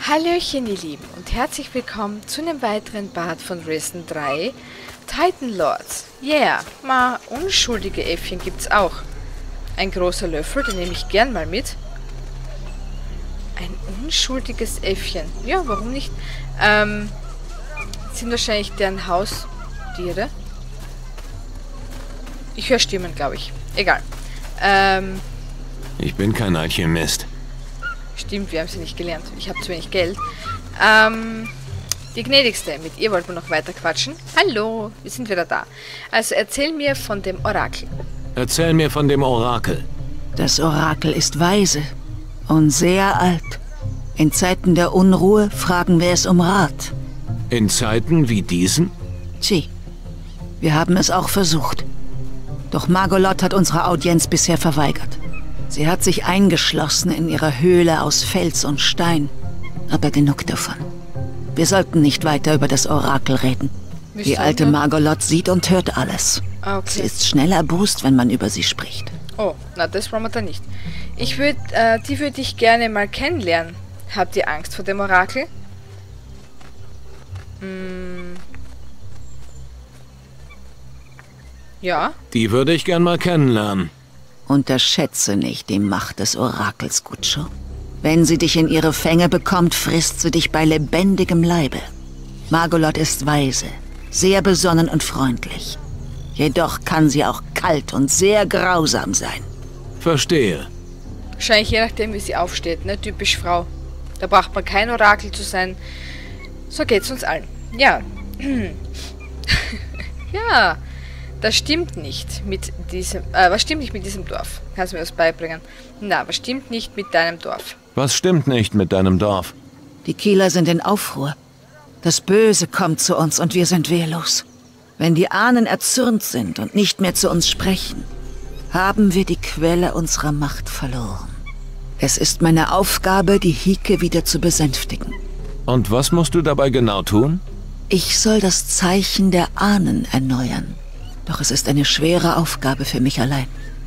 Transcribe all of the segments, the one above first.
Hallöchen ihr Lieben und herzlich willkommen zu einem weiteren Part von Risen 3 Titan Lords. Yeah, mal unschuldige Äffchen gibt's auch. Ein großer Löffel, den nehme ich gern mal mit. Ein unschuldiges Äffchen. Ja, warum nicht? Sind wahrscheinlich deren Haustiere. Ich höre Stimmen, glaube ich. Egal. Ich bin kein Alchemist. Stimmt, wir haben sie nicht gelernt. Ich habe zu wenig Geld. Die gnädigste, mit ihr wollten wir noch weiter quatschen. Hallo, wir sind wieder da. Also erzähl mir von dem Orakel. Erzähl mir von dem Orakel. Das Orakel ist weise und sehr alt. In Zeiten der Unruhe fragen wir es um Rat. In Zeiten wie diesen? Wir haben es auch versucht. Doch Margolot hat unsere Audienz bisher verweigert. Sie hat sich eingeschlossen in ihrer Höhle aus Fels und Stein. Aber genug davon. Wir sollten nicht weiter über das Orakel reden. Die alte Margolot sieht und hört alles. Okay. Sie ist schnell erbost, wenn man über sie spricht. Oh, na das wollen wir da nicht. Die würde ich gerne mal kennenlernen. Habt ihr Angst vor dem Orakel? Ja? Die würde ich gern mal kennenlernen. Unterschätze nicht die Macht des Orakels, Gutscho. Wenn sie dich in ihre Fänge bekommt, frisst sie dich bei lebendigem Leibe. Margolot ist weise, sehr besonnen und freundlich. Jedoch kann sie auch kalt und sehr grausam sein. Verstehe. Wahrscheinlich je nachdem, wie sie aufsteht, ne? Typisch Frau. Da braucht man kein Orakel zu sein. So geht's uns allen. Ja. Ja. Das stimmt nicht mit diesem... was stimmt nicht mit diesem Dorf? Kannst du mir das beibringen? Na, was stimmt nicht mit deinem Dorf? Was stimmt nicht mit deinem Dorf? Die Kieler sind in Aufruhr. Das Böse kommt zu uns und wir sind wehrlos. Wenn die Ahnen erzürnt sind und nicht mehr zu uns sprechen, haben wir die Quelle unserer Macht verloren. Es ist meine Aufgabe, die Hike wieder zu besänftigen. Und was musst du dabei genau tun? Ich soll das Zeichen der Ahnen erneuern. Doch es ist eine schwere Aufgabe für mich allein.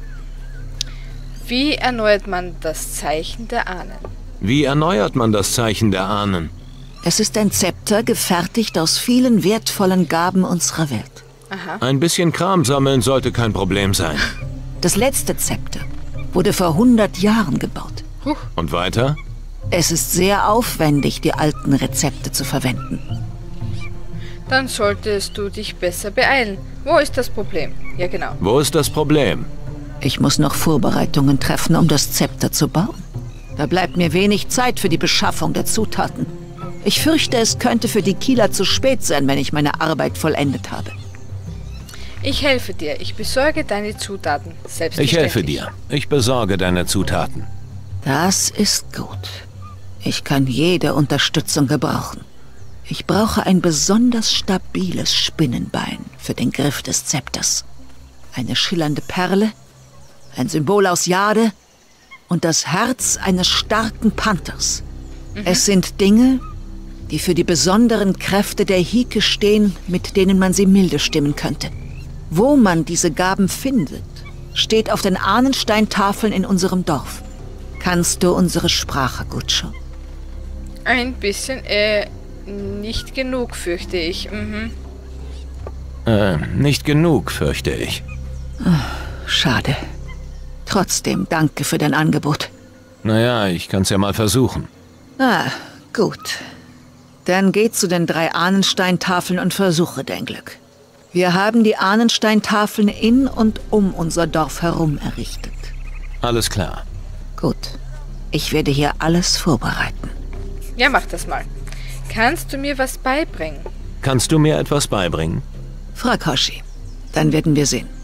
Wie erneuert man das Zeichen der Ahnen? Wie erneuert man das Zeichen der Ahnen? Es ist ein Zepter, gefertigt aus vielen wertvollen Gaben unserer Welt. Aha. Ein bisschen Kram sammeln sollte kein Problem sein. Das letzte Zepter wurde vor 100 Jahren gebaut. Und weiter? Es ist sehr aufwendig, die alten Rezepte zu verwenden. Dann solltest du dich besser beeilen. Wo ist das Problem? Ja, genau. Wo ist das Problem? Ich muss noch Vorbereitungen treffen, um das Zepter zu bauen. Da bleibt mir wenig Zeit für die Beschaffung der Zutaten. Ich fürchte, es könnte für die Kieler zu spät sein, wenn ich meine Arbeit vollendet habe. Ich helfe dir. Ich besorge deine Zutaten. Selbstverständlich. Ich helfe dir. Ich besorge deine Zutaten. Das ist gut. Ich kann jede Unterstützung gebrauchen. Ich brauche ein besonders stabiles Spinnenbein für den Griff des Zepters. Eine schillernde Perle, ein Symbol aus Jade und das Herz eines starken Panthers. Es sind Dinge, die für die besonderen Kräfte der Hike stehen, mit denen man sie milde stimmen könnte. Wo man diese Gaben findet, steht auf den Ahnensteintafeln in unserem Dorf. Kannst du unsere Sprache, Gutscho? Ein bisschen, nicht genug, fürchte ich. Nicht genug, fürchte ich. Schade. Trotzdem, danke für dein Angebot. Naja, ich kann's ja mal versuchen. Gut. Dann geh zu den 3 Ahnensteintafeln und versuche dein Glück. Wir haben die Ahnensteintafeln in und um unser Dorf herum errichtet. Alles klar. Gut. Ich werde hier alles vorbereiten. Ja, mach das mal. Kannst du mir was beibringen? Kannst du mir etwas beibringen? Frag Hoshi. Dann werden wir sehen.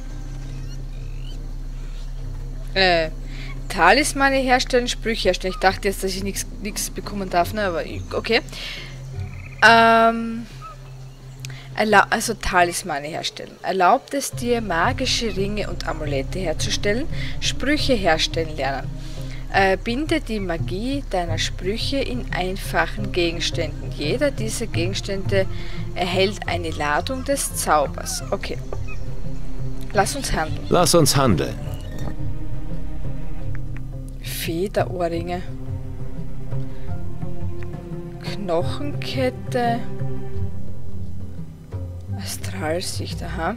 Talismane herstellen, Sprüche herstellen. Ich dachte jetzt, dass ich nichts bekommen darf, ne? Aber okay. Also Talismane herstellen. Erlaubt es dir, magische Ringe und Amulette herzustellen, Sprüche herstellen lernen. Binde die Magie deiner Sprüche in einfachen Gegenständen. Jeder dieser Gegenstände erhält eine Ladung des Zaubers. Okay. Lass uns handeln. Lass uns handeln. Federohrringe. Knochenkette. Astralsicht, aha.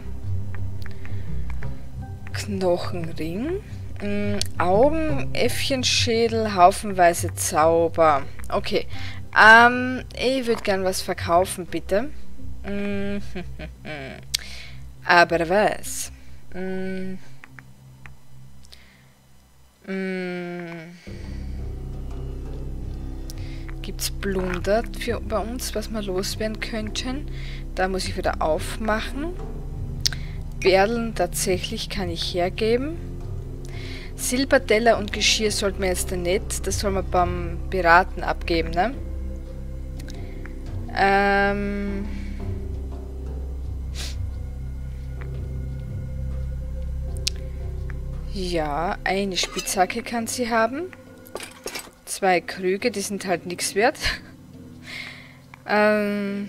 Knochenring. Augen, Äffchenschädel, haufenweise Zauber. Okay. Ich würde gern was verkaufen, bitte. Aber was? Gibt's Plunder bei uns, was wir loswerden könnten? Da muss ich wieder aufmachen. Perlen tatsächlich kann ich hergeben. Silberteller und Geschirr sollten wir jetzt nicht. Das soll man beim Piraten abgeben, ne? Ja, eine Spitzhacke kann sie haben. 2 Krüge, die sind halt nichts wert. Ein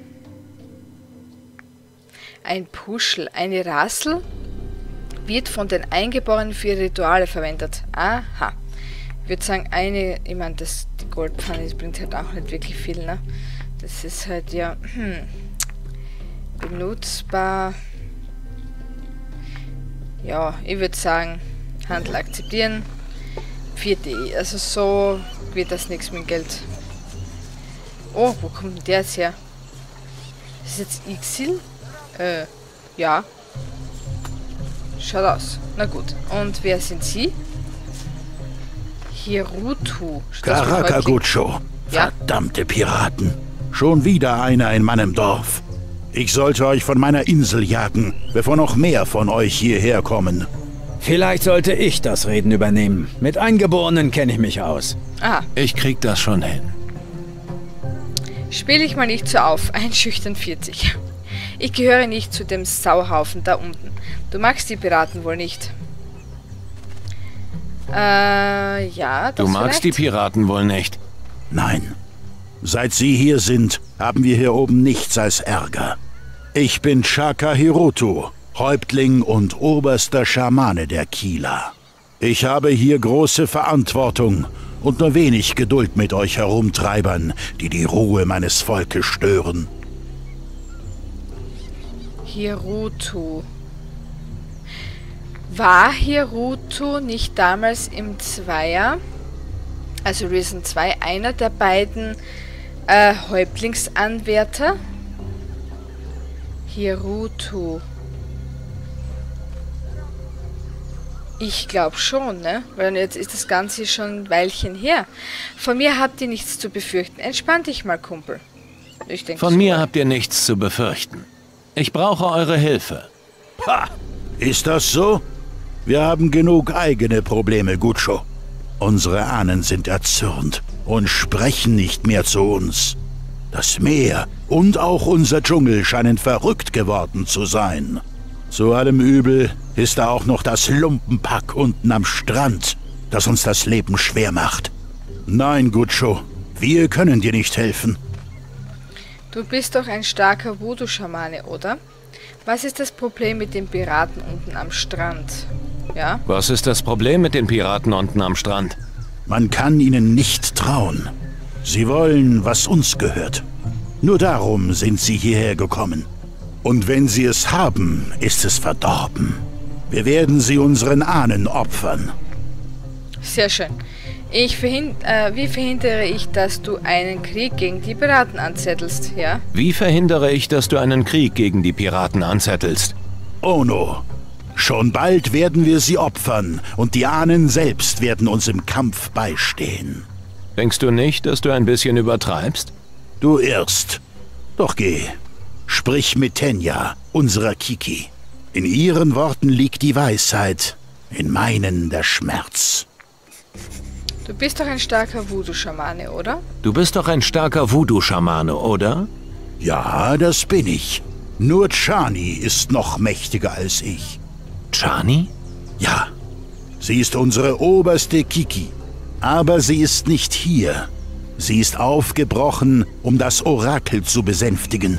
Puschel, eine Rassel wird von den Eingeborenen für Rituale verwendet. Aha. Ich würde sagen, ich meine, die Goldpfanne, das bringt halt auch nicht wirklich viel, ne? Das ist halt ja benutzbar. Ja, ich würde sagen, Handel akzeptieren. 4D, also so wird das nichts mit Geld. Oh, wo kommt denn der jetzt her? Ist das jetzt Ixil? Ja. Schaut aus. Na gut. Und wer sind Sie? Hirutu. Karakagucho. Ja? Verdammte Piraten. Schon wieder einer in meinem Dorf. Ich sollte euch von meiner Insel jagen, bevor noch mehr von euch hierher kommen. Vielleicht sollte ich das Reden übernehmen. Mit Eingeborenen kenne ich mich aus. Aha. Ich krieg das schon hin. Spiele ich mal nicht so auf. Einschüchtern 40. Ich gehöre nicht zu dem Sauhaufen da unten. Du magst die Piraten wohl nicht. Ja, das Du magst vielleicht? die Piraten wohl nicht. Nein. Seit sie hier sind, haben wir hier oben nichts als Ärger. Ich bin Chaka Hirutu, Häuptling und oberster Schamane der Kila. Ich habe hier große Verantwortung und nur wenig Geduld mit euch Herumtreibern, die die Ruhe meines Volkes stören. Hirutu. War Hirutu nicht damals im Zweier, also Risen 2, einer der beiden Häuptlingsanwärter? Hirutu. Ich glaube schon, ne? Weil jetzt ist das Ganze schon ein Weilchen her. Von mir habt ihr nichts zu befürchten. Entspann dich mal, Kumpel. Ich denke, Von mir habt ihr nichts zu befürchten. Ich brauche eure Hilfe. Ha! Ist das so? Wir haben genug eigene Probleme, Gucho. Unsere Ahnen sind erzürnt und sprechen nicht mehr zu uns. Das Meer und auch unser Dschungel scheinen verrückt geworden zu sein. Zu allem Übel ist da auch noch das Lumpenpack unten am Strand, das uns das Leben schwer macht. Nein, Gucho, wir können dir nicht helfen. Du bist doch ein starker Voodoo-Schamane, oder? Was ist das Problem mit den Piraten unten am Strand? Ja? Was ist das Problem mit den Piraten unten am Strand? Man kann ihnen nicht trauen. Sie wollen, was uns gehört. Nur darum sind sie hierher gekommen. Und wenn sie es haben, ist es verdorben. Wir werden sie unseren Ahnen opfern. Sehr schön. Wie verhindere ich, dass du einen Krieg gegen die Piraten anzettelst, ja? Wie verhindere ich, dass du einen Krieg gegen die Piraten anzettelst? Ono, schon bald werden wir sie opfern und die Ahnen selbst werden uns im Kampf beistehen. Denkst du nicht, dass du ein bisschen übertreibst? Du irrst. Doch geh. Sprich mit Tenya, unserer Kiki. In ihren Worten liegt die Weisheit, in meinen der Schmerz. Du bist doch ein starker Voodoo-Schamane, oder? Du bist doch ein starker Voodoo-Schamane, oder? Ja, das bin ich. Nur Chani ist noch mächtiger als ich. Chani? Ja, sie ist unsere oberste Kiki. Aber sie ist nicht hier. Sie ist aufgebrochen, um das Orakel zu besänftigen.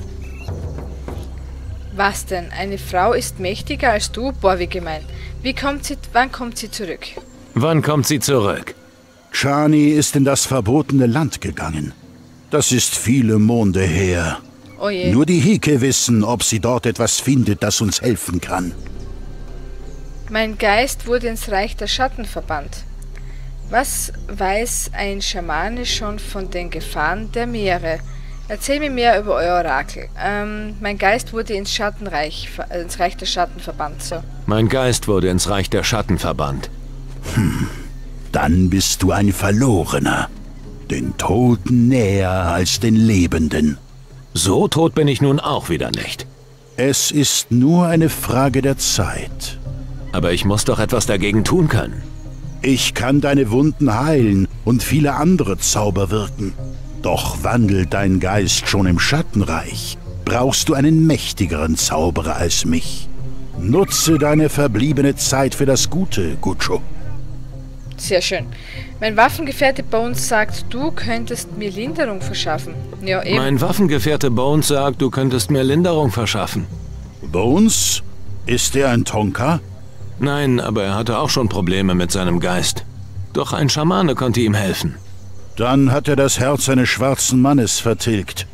Was denn? Eine Frau ist mächtiger als du? Boah, wie gemein. Wann kommt sie zurück? Wann kommt sie zurück? Chani ist in das verbotene Land gegangen. Das ist viele Monde her. Oh je. Nur die Hike wissen, ob sie dort etwas findet, das uns helfen kann. Mein Geist wurde ins Reich der Schatten verbannt. Was weiß ein Schamane schon von den Gefahren der Meere? Erzähl mir mehr über euer Orakel. Mein Geist wurde ins Reich der Schatten verbannt, so. Mein Geist wurde ins Reich der Schatten verbannt. Dann bist du ein Verlorener. Den Toten näher als den Lebenden. So tot bin ich nun auch wieder nicht. Es ist nur eine Frage der Zeit. Aber ich muss doch etwas dagegen tun können. Ich kann deine Wunden heilen und viele andere Zauber wirken. Doch wandelt dein Geist schon im Schattenreich, brauchst du einen mächtigeren Zauberer als mich. Nutze deine verbliebene Zeit für das Gute, Gucho. Sehr schön. Mein Waffengefährte Bones sagt, du könntest mir Linderung verschaffen. Ja, eben. Mein Waffengefährte Bones sagt, du könntest mir Linderung verschaffen. Bones? Ist er ein Tonka? Nein, aber er hatte auch schon Probleme mit seinem Geist. Doch ein Schamane konnte ihm helfen. Dann hat er das Herz eines schwarzen Mannes vertilgt.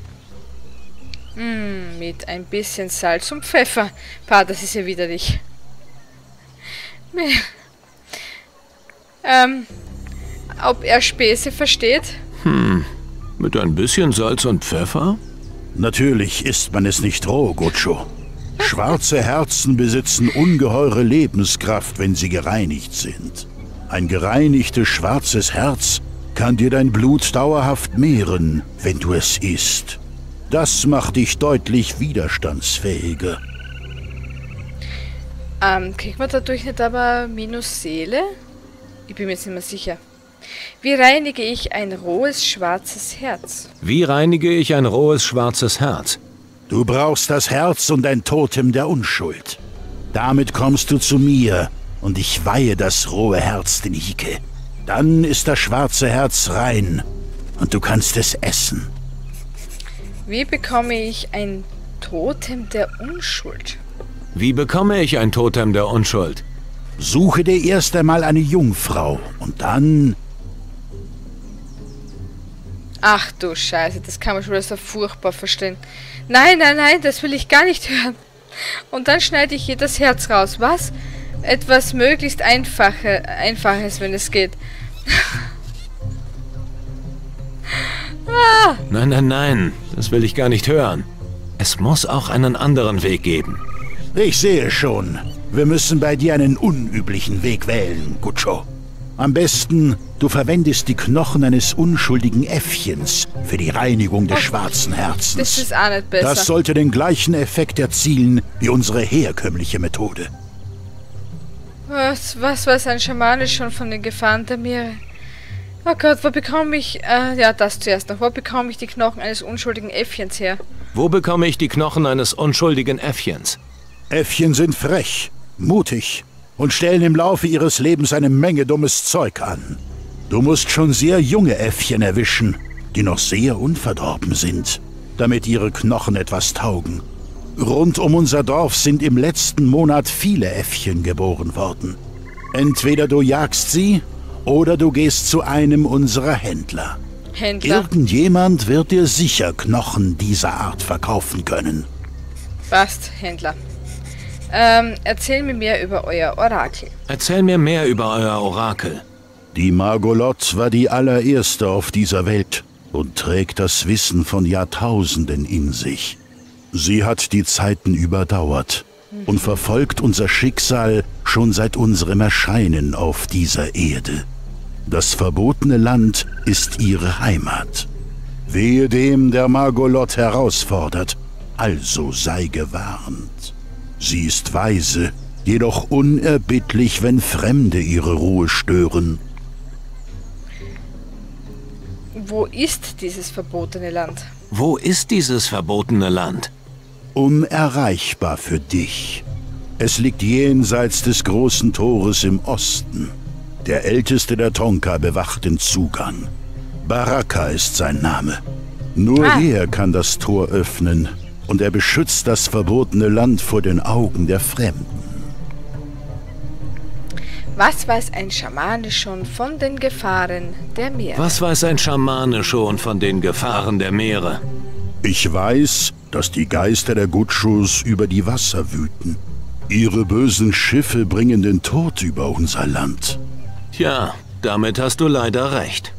Mit ein bisschen Salz und Pfeffer. Pah, das ist ja widerlich. Ob er Späße versteht? Mit ein bisschen Salz und Pfeffer? Natürlich isst man es nicht roh, Gucho. Schwarze Herzen besitzen ungeheure Lebenskraft, wenn sie gereinigt sind. Ein gereinigtes schwarzes Herz kann dir dein Blut dauerhaft mehren, wenn du es isst. Das macht dich deutlich widerstandsfähiger. Kriegt man dadurch nicht aber minus Seele? Ich bin mir jetzt nicht mehr sicher. Wie reinige ich ein rohes, schwarzes Herz? Wie reinige ich ein rohes, schwarzes Herz? Du brauchst das Herz und ein Totem der Unschuld. Damit kommst du zu mir und ich weihe das rohe Herz den Hike. Dann ist das schwarze Herz rein und du kannst es essen. Wie bekomme ich ein Totem der Unschuld? Wie bekomme ich ein Totem der Unschuld? Suche dir erst einmal eine Jungfrau und dann... Ach du Scheiße, das kann man schon wieder so furchtbar verstehen. Nein, nein, nein, das will ich gar nicht hören. Und dann schneide ich ihr das Herz raus. Was? Etwas möglichst Einfaches, wenn es geht. Nein, nein, nein, das will ich gar nicht hören. Es muss auch einen anderen Weg geben. Ich sehe schon. Wir müssen bei dir einen unüblichen Weg wählen, Gucho. Am besten, du verwendest die Knochen eines unschuldigen Äffchens für die Reinigung des schwarzen Herzens. Das ist auch nicht besser. Das sollte den gleichen Effekt erzielen wie unsere herkömmliche Methode. Was weiß ein Schamane schon von den Gefahren der Meere? Oh Gott, wo bekomme ich... ja, das zuerst noch. Wo bekomme ich die Knochen eines unschuldigen Äffchens her? Wo bekomme ich die Knochen eines unschuldigen Äffchens? Äffchen sind frech, mutig und stellen im Laufe ihres Lebens eine Menge dummes Zeug an. Du musst schon sehr junge Äffchen erwischen, die noch sehr unverdorben sind, damit ihre Knochen etwas taugen. Rund um unser Dorf sind im letzten Monat viele Äffchen geboren worden. Entweder du jagst sie oder du gehst zu einem unserer Händler. Irgendjemand wird dir sicher Knochen dieser Art verkaufen können. Passt, Händler. Erzähl mir mehr über euer Orakel. Erzähl mir mehr über euer Orakel. Die Margolot war die allererste auf dieser Welt und trägt das Wissen von Jahrtausenden in sich. Sie hat die Zeiten überdauert und verfolgt unser Schicksal schon seit unserem Erscheinen auf dieser Erde. Das verbotene Land ist ihre Heimat. Wehe dem, der Margolot herausfordert, also sei gewarnt. Sie ist weise, jedoch unerbittlich, wenn Fremde ihre Ruhe stören. Wo ist dieses verbotene Land? Wo ist dieses verbotene Land? Unerreichbar für dich. Es liegt jenseits des großen Tores im Osten. Der älteste der Tonka bewacht den Zugang. Baraka ist sein Name. Nur er kann das Tor öffnen. Und er beschützt das verbotene Land vor den Augen der Fremden. Was weiß ein Schamane schon von den Gefahren der Meere? Was weiß ein Schamane schon von den Gefahren der Meere? Ich weiß, dass die Geister der Gutschus über die Wasser wüten. Ihre bösen Schiffe bringen den Tod über unser Land. Tja, damit hast du leider recht.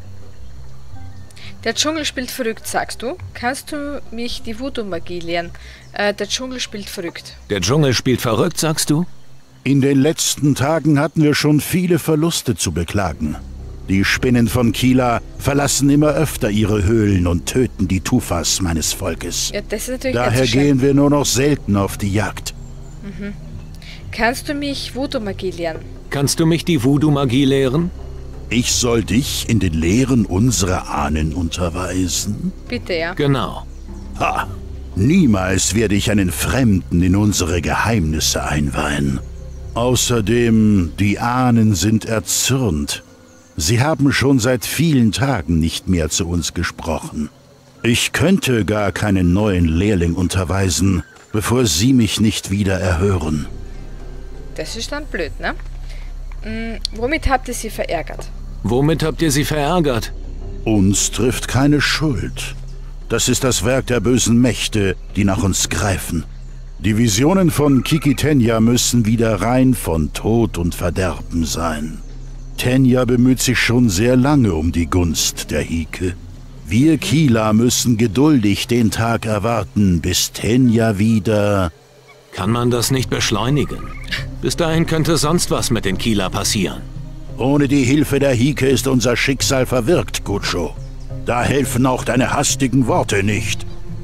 Der Dschungel spielt verrückt, sagst du? Kannst du mich die Voodoo-Magie lehren? Der Dschungel spielt verrückt. Der Dschungel spielt verrückt, sagst du? In den letzten Tagen hatten wir schon viele Verluste zu beklagen. Die Spinnen von Kila verlassen immer öfter ihre Höhlen und töten die Tufas meines Volkes. Ja, das ist natürlich Daher gehen wir nur noch selten auf die Jagd. Kannst du mich Voodoo-Magie lehren? Kannst du mich die Voodoo-Magie lehren? Ich soll dich in den Lehren unserer Ahnen unterweisen? Bitte, ja. Genau. Ha! Niemals werde ich einen Fremden in unsere Geheimnisse einweihen. Außerdem, die Ahnen sind erzürnt. Sie haben schon seit vielen Tagen nicht mehr zu uns gesprochen. Ich könnte gar keinen neuen Lehrling unterweisen, bevor sie mich nicht wieder erhören. Das ist dann blöd, ne? Womit habt ihr sie verärgert? Womit habt ihr sie verärgert? Uns trifft keine Schuld. Das ist das Werk der bösen Mächte, die nach uns greifen. Die Visionen von Kiki Tenya müssen wieder rein von Tod und Verderben sein. Tenya bemüht sich schon sehr lange um die Gunst der Hike. Wir Kila müssen geduldig den Tag erwarten, bis Tenya wieder... Kann man das nicht beschleunigen? Bis dahin könnte sonst was mit den Kila passieren. Ohne die Hilfe der Hike ist unser Schicksal verwirkt, Gutscho. Da helfen auch deine hastigen Worte nicht.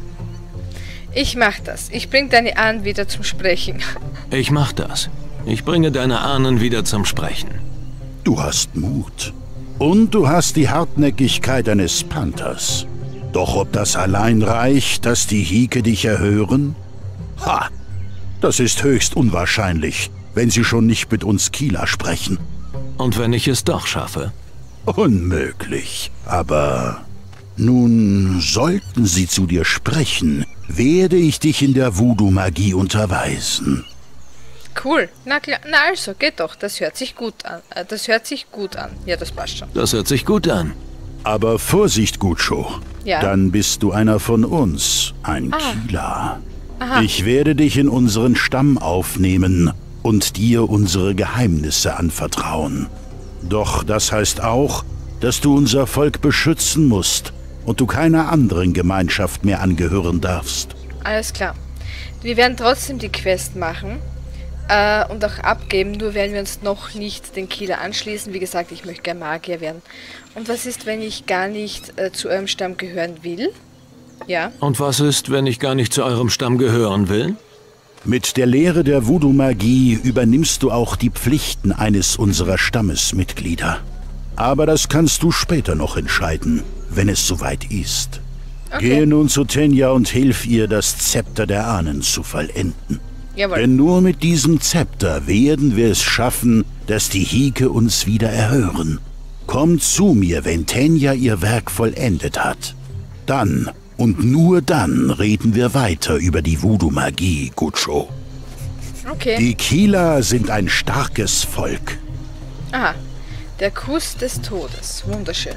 Ich mach das. Ich bring deine Ahnen wieder zum Sprechen. Ich mach das. Ich bringe deine Ahnen wieder zum Sprechen. Du hast Mut. Und du hast die Hartnäckigkeit eines Panthers. Doch ob das allein reicht, dass die Hike dich erhören? Ha! Das ist höchst unwahrscheinlich, wenn sie schon nicht mit uns Kila sprechen. Und wenn ich es doch schaffe? Unmöglich. Aber nun, sollten sie zu dir sprechen, werde ich dich in der Voodoo-Magie unterweisen. Cool. Na klar, na also, geht doch. Das hört sich gut an. Das hört sich gut an. Ja, das passt schon. Das hört sich gut an. Aber Vorsicht, Gutscho. Ja. Dann bist du einer von uns, ein Kila. Aha. Ich werde dich in unseren Stamm aufnehmen und dir unsere Geheimnisse anvertrauen. Doch das heißt auch, dass du unser Volk beschützen musst und du keiner anderen Gemeinschaft mehr angehören darfst. Alles klar. Wir werden trotzdem die Quest machen und auch abgeben, nur werden wir uns noch nicht den Kila anschließen. Wie gesagt, ich möchte gerne Magier werden. Und was ist, wenn ich gar nicht zu eurem Stamm gehören will? Ja. Und was ist, wenn ich gar nicht zu eurem Stamm gehören will? Mit der Lehre der Voodoo-Magie übernimmst du auch die Pflichten eines unserer Stammesmitglieder. Aber das kannst du später noch entscheiden, wenn es soweit ist. Okay. Gehe nun zu Tenya und hilf ihr, das Zepter der Ahnen zu vollenden. Jawohl. Denn nur mit diesem Zepter werden wir es schaffen, dass die Hike uns wieder erhören. Komm zu mir, wenn Tenya ihr Werk vollendet hat. Dann und nur dann reden wir weiter über die Voodoo-Magie, Gutscho. Okay. Die Kila sind ein starkes Volk. Aha. Der Kuss des Todes. Wunderschön.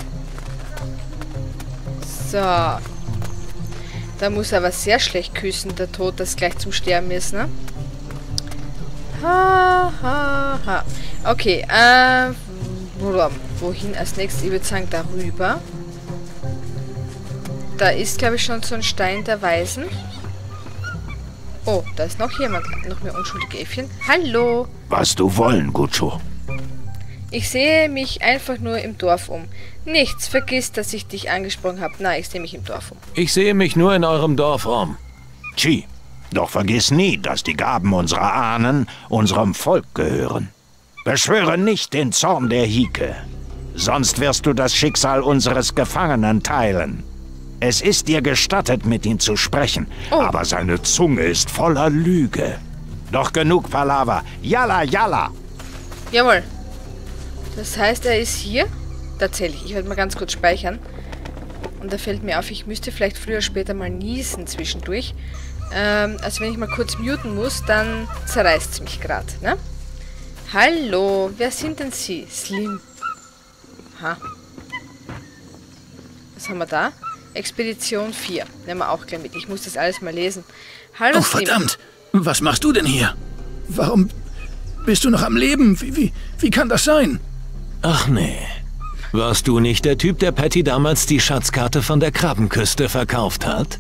So. Da muss er aber sehr schlecht küssen, der Tod, das gleich zum Sterben ist, ne? Ha, ha, ha. Okay, wohin als nächstes? Ich würde sagen, darüber. Da ist, glaube ich, schon so ein Stein der Weisen. Oh, da ist noch jemand. Noch mehr unschuldige Äffchen. Hallo! Was du wollen, Gutscho. Ich sehe mich einfach nur im Dorf um. Nichts, vergiss, dass ich dich angesprochen habe. Nein, ich sehe mich im Dorf um. Ich sehe mich nur in eurem Dorf um. Chi, doch vergiss nie, dass die Gaben unserer Ahnen unserem Volk gehören. Beschwöre nicht den Zorn der Hike, sonst wirst du das Schicksal unseres Gefangenen teilen. Es ist dir gestattet, mit ihm zu sprechen, aber seine Zunge ist voller Lüge. Doch genug Palaver. Yalla, yalla! Jawohl. Das heißt, er ist hier? Tatsächlich. Ich werde mal ganz kurz speichern. Und da fällt mir auf, ich müsste vielleicht früher oder später mal niesen zwischendurch. Also wenn ich mal kurz muten muss, dann zerreißt es mich gerade, ne? Hallo, wer sind denn Sie? Slim. Ha. Was haben wir da? Expedition 4. Nehmen wir auch gleich mit. Ich muss das alles mal lesen. Hallo, Oh, Slim. verdammt! Was machst du denn hier? Warum bist du noch am Leben? Wie kann das sein? Ach nee. Warst du nicht der Typ, der Patty damals die Schatzkarte von der Krabbenküste verkauft hat?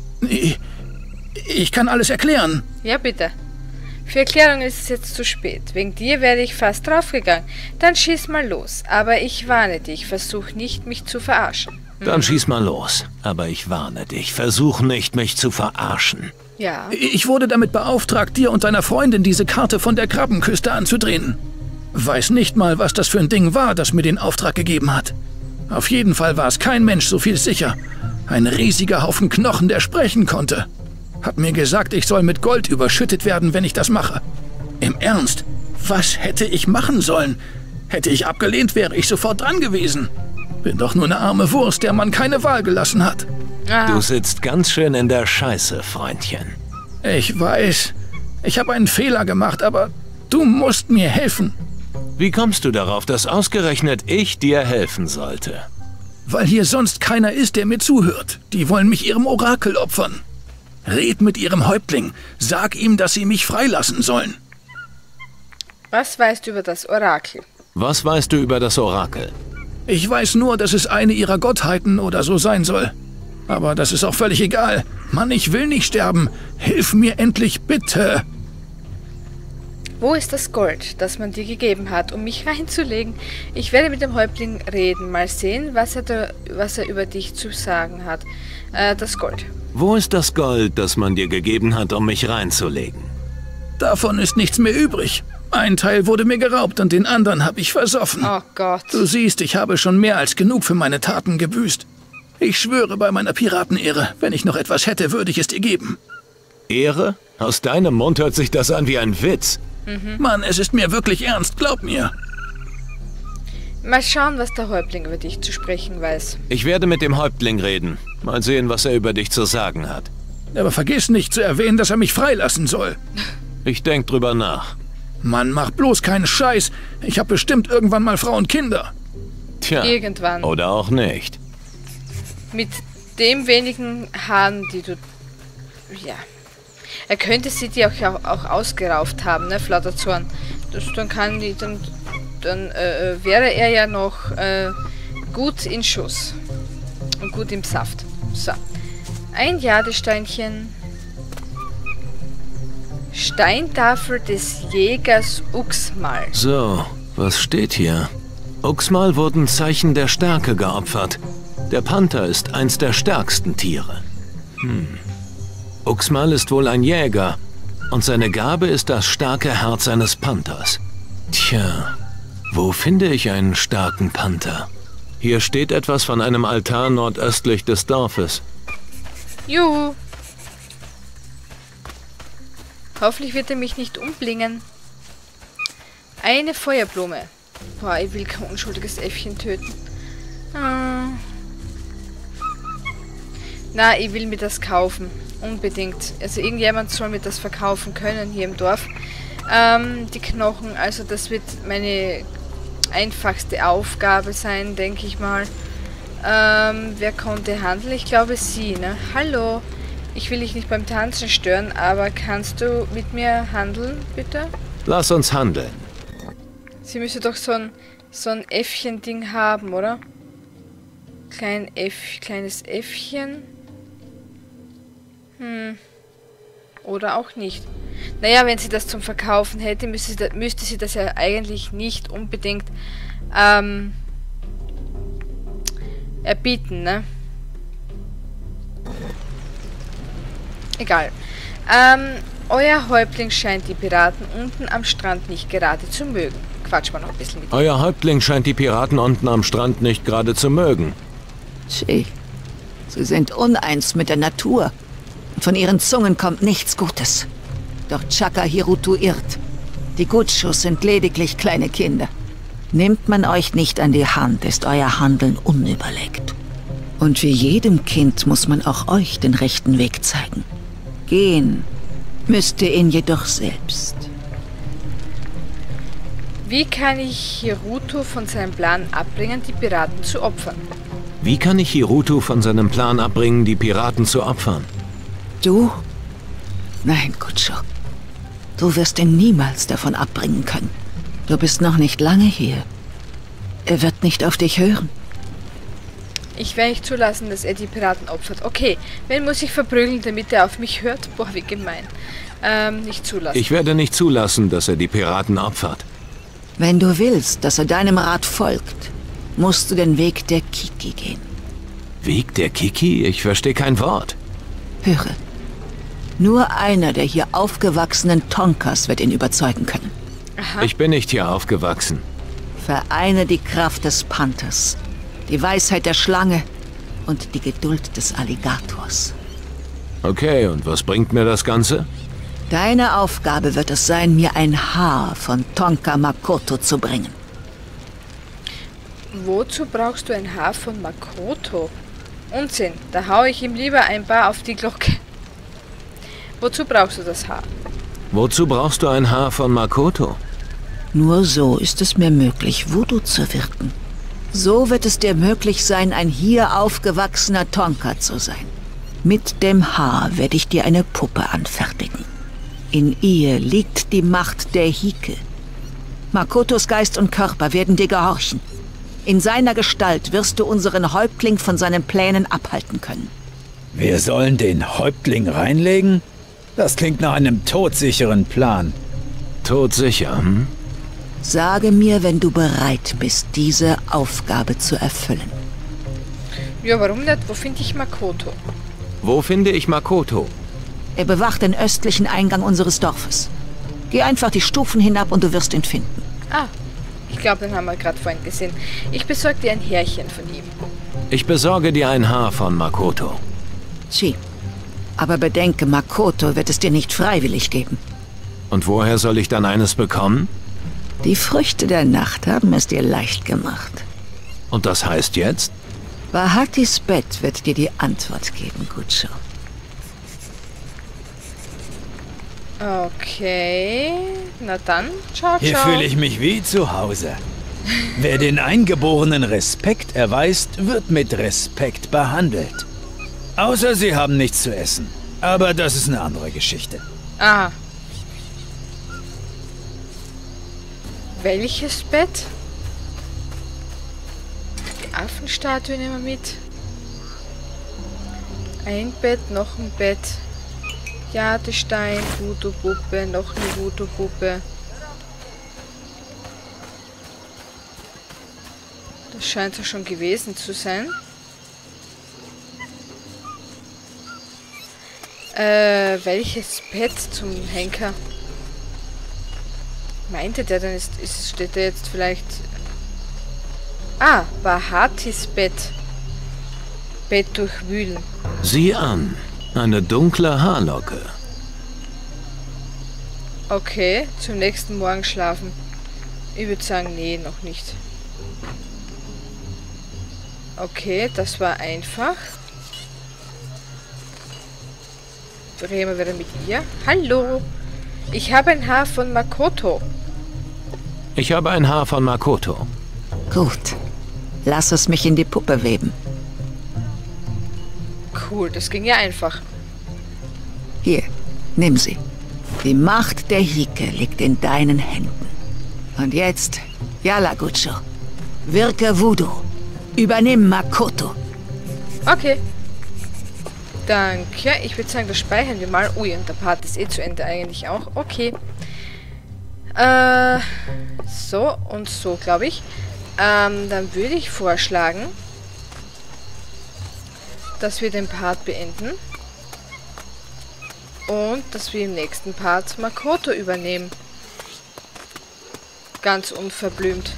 Ich kann alles erklären. Ja, bitte. Für Erklärung ist es jetzt zu spät. Wegen dir wäre ich fast draufgegangen. Dann schieß mal los. Aber ich warne dich, versuch nicht, mich zu verarschen. Dann schieß mal los. Aber ich warne dich, versuch nicht, mich zu verarschen. Ja. Ich wurde damit beauftragt, dir und deiner Freundin diese Karte von der Krabbenküste anzudrehen. Weiß nicht mal, was das für ein Ding war, das mir den Auftrag gegeben hat. Auf jeden Fall war es kein Mensch so viel sicher. Ein riesiger Haufen Knochen, der sprechen konnte. Hat mir gesagt, ich soll mit Gold überschüttet werden, wenn ich das mache. Im Ernst, was hätte ich machen sollen? Hätte ich abgelehnt, wäre ich sofort dran gewesen. Bin doch nur eine arme Wurst, der man keine Wahl gelassen hat. Aha. Du sitzt ganz schön in der Scheiße, Freundchen. Ich weiß, ich habe einen Fehler gemacht, aber du musst mir helfen. Wie kommst du darauf, dass ausgerechnet ich dir helfen sollte? Weil hier sonst keiner ist, der mir zuhört. Die wollen mich ihrem Orakel opfern. Red mit ihrem Häuptling. Sag ihm, dass sie mich freilassen sollen. Was weißt du über das Orakel? Was weißt du über das Orakel? Ich weiß nur, dass es eine ihrer Gottheiten oder so sein soll. Aber das ist auch völlig egal. Mann, ich will nicht sterben. Hilf mir endlich, bitte. Wo ist das Gold, das man dir gegeben hat, um mich reinzulegen? Ich werde mit dem Häuptling reden. Mal sehen, was er über dich zu sagen hat. Das Gold. Wo ist das Gold, das man dir gegeben hat, um mich reinzulegen? Davon ist nichts mehr übrig. Ein Teil wurde mir geraubt und den anderen habe ich versoffen. Oh Gott. Du siehst, ich habe schon mehr als genug für meine Taten gebüßt. Ich schwöre bei meiner Piratenehre, wenn ich noch etwas hätte, würde ich es dir geben. Ehre? Aus deinem Mund hört sich das an wie ein Witz. Mann, es ist mir wirklich ernst, glaub mir. Mal schauen, was der Häuptling über dich zu sprechen weiß. Ich werde mit dem Häuptling reden. Mal sehen, was er über dich zu sagen hat. Aber vergiss nicht zu erwähnen, dass er mich freilassen soll. Ich denk drüber nach. Mann, mach bloß keinen Scheiß. Ich hab bestimmt irgendwann mal Frau und Kinder. Tja, Irgendwann. oder auch nicht. Mit dem wenigen Haaren, die du... Ja. Er könnte sie dir auch ausgerauft haben, ne, Flatterzorn. Dann wäre er ja noch gut in Schuss. Und gut im Saft. So. Ein Jadesteinchen. Steintafel des Jägers Uxmal. So, was steht hier? Uxmal wurden Zeichen der Stärke geopfert. Der Panther ist eins der stärksten Tiere. Uxmal ist wohl ein Jäger. Und seine Gabe ist das starke Herz eines Panthers. Tja, wo finde ich einen starken Panther? Hier steht etwas von einem Altar nordöstlich des Dorfes. Juhu. Hoffentlich wird er mich nicht umbringen. Eine Feuerblume. Boah, ich will kein unschuldiges Äffchen töten. Na, ich will mir das kaufen. Unbedingt. Also irgendjemand soll mir das verkaufen können hier im Dorf. Die Knochen, also das wird meine einfachste Aufgabe sein, denke ich mal. Wer konnte handeln? Ich glaube sie, ne? Hallo. Ich will dich nicht beim Tanzen stören, aber kannst du mit mir handeln, bitte? Lass uns handeln. Sie müsste doch so ein Äffchen-Ding haben, oder? Kleines Äffchen. Oder auch nicht. Naja, wenn sie das zum Verkaufen hätte, müsste sie das ja eigentlich nicht unbedingt erbieten, ne? Egal. Euer Häuptling scheint die Piraten unten am Strand nicht gerade zu mögen. Quatsch mal noch ein bisschen mit. Euer Häuptling scheint die Piraten unten am Strand nicht gerade zu mögen. Tschä, sie sind uneins mit der Natur. Und von ihren Zungen kommt nichts Gutes. Doch Chaka Hirutu irrt. Die Gutschus sind lediglich kleine Kinder. Nimmt man euch nicht an die Hand, ist euer Handeln unüberlegt. Und wie jedem Kind muss man auch euch den rechten Weg zeigen. Gehen müsst ihr ihn jedoch selbst. Wie kann ich Hiruto von seinem Plan abbringen, die Piraten zu opfern? Wie kann ich Hiruto von seinem Plan abbringen, die Piraten zu opfern? Du? Nein, Gutscho. Du wirst ihn niemals davon abbringen können. Du bist noch nicht lange hier. Er wird nicht auf dich hören. Ich werde nicht zulassen, dass er die Piraten opfert. Okay, wen muss ich verprügeln, damit er auf mich hört? Boah, wie gemein. Nicht zulassen. Ich werde nicht zulassen, dass er die Piraten opfert. Wenn du willst, dass er deinem Rat folgt, musst du den Weg der Kiki gehen. Weg der Kiki? Ich verstehe kein Wort. Höre. Nur einer der hier aufgewachsenen Tonkas wird ihn überzeugen können. Aha. Ich bin nicht hier aufgewachsen. Vereine die Kraft des Panthers, die Weisheit der Schlange und die Geduld des Alligators. Okay, und was bringt mir das Ganze? Deine Aufgabe wird es sein, mir ein Haar von Tonka Makoto zu bringen. Wozu brauchst du ein Haar von Makoto? Unsinn, da hau ich ihm lieber ein paar auf die Glocke. Wozu brauchst du das Haar? Wozu brauchst du ein Haar von Makoto? Nur so ist es mir möglich, Voodoo zu wirken. So wird es dir möglich sein, ein hier aufgewachsener Tonka zu sein. Mit dem Haar werde ich dir eine Puppe anfertigen. In ihr liegt die Macht der Hike. Makotos Geist und Körper werden dir gehorchen. In seiner Gestalt wirst du unseren Häuptling von seinen Plänen abhalten können. Wir sollen den Häuptling reinlegen? Das klingt nach einem todsicheren Plan. Todsicher, hm? Sage mir, wenn du bereit bist, diese Aufgabe zu erfüllen. Ja, warum nicht? Wo finde ich Makoto? Wo finde ich Makoto? Er bewacht den östlichen Eingang unseres Dorfes. Geh einfach die Stufen hinab und du wirst ihn finden. Ah, ich glaube, den haben wir gerade vorhin gesehen. Ich besorge dir ein Härchen von ihm. Ich besorge dir ein Haar von Makoto. Chi. Aber bedenke, Makoto wird es dir nicht freiwillig geben. Und woher soll ich dann eines bekommen? Die Früchte der Nacht haben es dir leicht gemacht. Und das heißt jetzt? Bahatis Bett wird dir die Antwort geben, Gutscho. Okay, na dann, ciao, ciao. Hier fühle ich mich wie zu Hause. Wer den Eingeborenen Respekt erweist, wird mit Respekt behandelt. Außer sie haben nichts zu essen. Aber das ist eine andere Geschichte. Ah. Welches Bett? Die Affenstatue nehmen wir mit. Ein Bett, noch ein Bett. Jadestein, Voodoo-Puppe, noch eine Voodoo-Puppe. Das scheint ja schon gewesen zu sein. Welches Bett zum Henker? Meinte der denn, steht da jetzt vielleicht... Ah, Bahatis Bett. Bett durchwühlen. Sieh an, eine dunkle Haarlocke. Okay, zum nächsten Morgen schlafen. Ich würde sagen, nee, noch nicht. Okay, das war einfach. Reden wir wieder mit ihr. Hallo, ich habe ein Haar von Makoto. Ich habe ein Haar von Makoto. Gut, lass es mich in die Puppe weben. Cool, das ging ja einfach. Hier, nimm sie. Die Macht der Hike liegt in deinen Händen. Und jetzt, Yala Gutscho, wirke Voodoo. Übernimm Makoto. Okay. Danke. Ich würde sagen, das speichern wir mal. Ui, und der Part ist eh zu Ende eigentlich auch. Okay. So und so, glaube ich. Dann würde ich vorschlagen, dass wir den Part beenden. Und dass wir im nächsten Part Makoto übernehmen. Ganz unverblümt.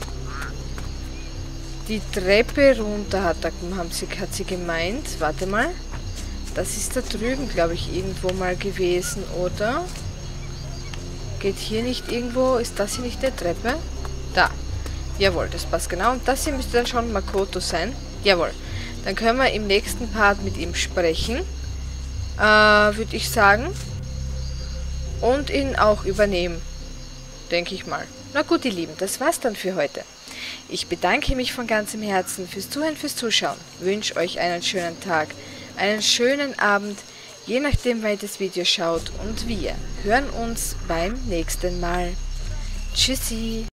Die Treppe runter hat sie gemeint. Warte mal. Das ist da drüben, glaube ich, irgendwo mal gewesen, oder? Geht hier nicht irgendwo? Ist das hier nicht eine Treppe? Da. Jawohl, das passt genau. Und das hier müsste dann schon Makoto sein. Jawohl. Dann können wir im nächsten Part mit ihm sprechen. Würde ich sagen. Und ihn auch übernehmen. Denke ich mal. Na gut, ihr Lieben, das war's dann für heute. Ich bedanke mich von ganzem Herzen fürs Zuhören, fürs Zuschauen. Wünsche euch einen schönen Tag, einen schönen Abend, je nachdem, wann ihr das Video schaut. Und wir hören uns beim nächsten Mal. Tschüssi!